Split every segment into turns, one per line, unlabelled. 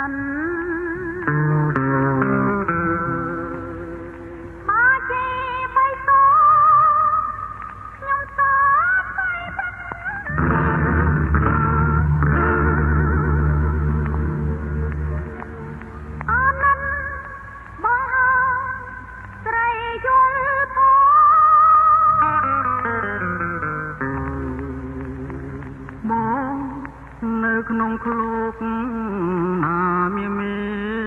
ក្នុងឃ្លោកណាមានមេ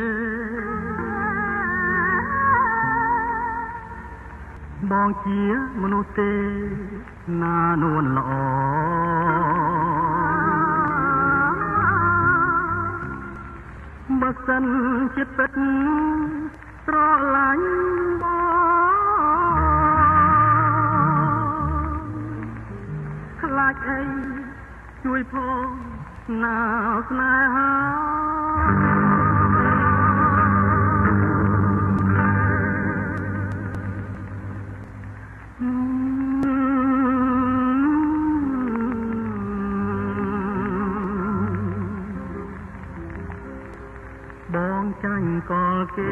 បងជាមនុស្សទេណានួនល្អបើសិនជាពិតស្រឡាញ់បងខ្លាចអីជួយផងណាស្នេហាបងចាញ់កលគេ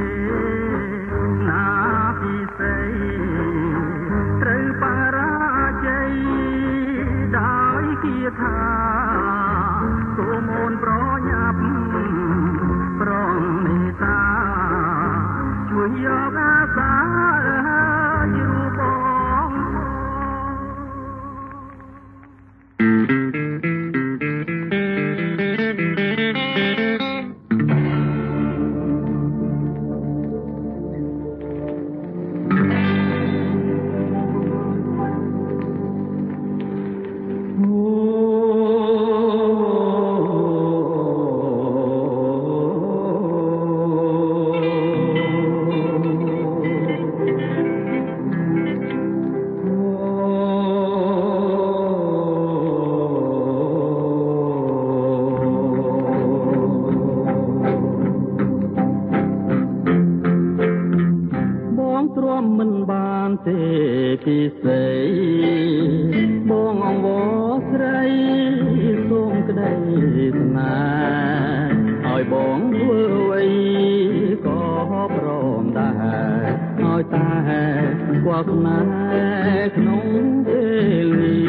ណាពិសេសត្រូវបរាជ័យដោយគាថាសូមអូនប្រញាប់ប្រងនេសាជួយយកអាសាយរូបបងមិនបានទេពិសេសបងអង្វរស្រីសូមក្តីស្នេហ៍ឲ្យបងធ្វើអ្វីក៏ព្រមដែរឲ្យតែគាត់ស្នេហ៍ក្នុងពេលនេះ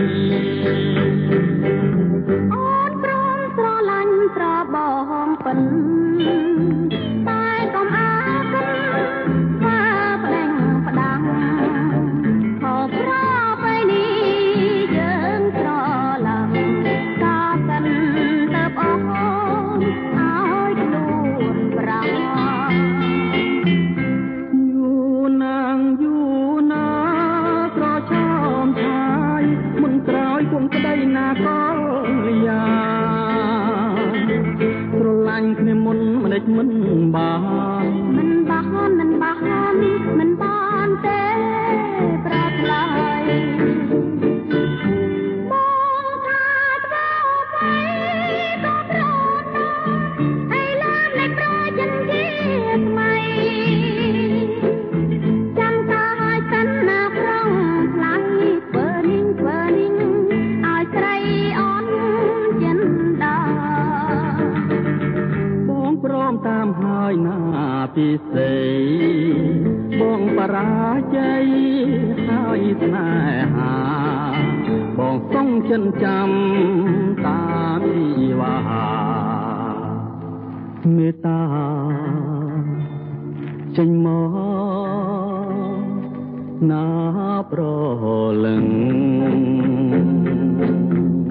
អូនព្រមស្រឡាញ់ត្របងពិនតែកុំអាគិតមិនបានមិនបានទេប្រាប់ឡើយបងថាទៅទៅក៏ប្រណឲ្យលើកលែងប្រចិនជាថ្មីចាំតាឲ្យសិនណាប្រងខ្លាំងធ្វើនេះឲ្យស្រីអន់ចិនដាបងព្រមតាមហើយណាពិសេសបងបរាជ័យហើយស្នេហាបងសងចិនចាំតាមជីវាមេត្តាចេញមកណាប្រលឹង